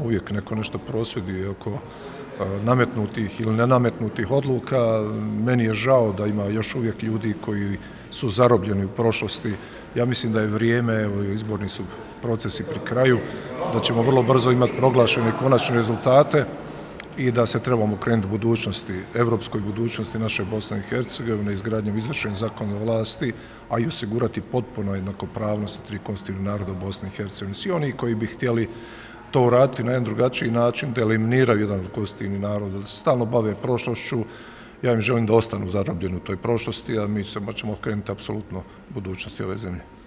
Uvijek neko nešto prosvjeduje oko nametnutih ili nenametnutih odluka. Meni je žao da ima još uvijek ljudi koji su zarobljeni u prošlosti. Ja mislim da je vrijeme, evo izborni su procesi pri kraju, da ćemo vrlo brzo imati proglašene konačne rezultate i da se trebamo krenuti budućnosti, evropskoj budućnosti naše Bosne i Hercegovine, izgradnjom izvršene zakonodavne vlasti, a i osigurati potpuno jednakopravnost tri konstitutivnih naroda u Bosni i Hercegovini. Svi oni koji bi htjeli to uraditi na jedan drugačiji način, da eliminiraju jedan konstitutivni narod, da se stalno bave prošlošću, ja im želim da ostanu zarobljeni u toj prošlosti, a mi ćemo krenuti apsolutno budućnosti ove zemlje.